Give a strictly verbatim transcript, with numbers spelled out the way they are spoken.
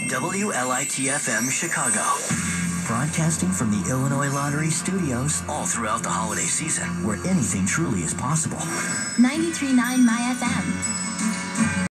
W L I T F M Chicago. Broadcasting from the Illinois Lottery Studios all throughout the holiday season, where anything truly is possible. ninety-three point nine My F M.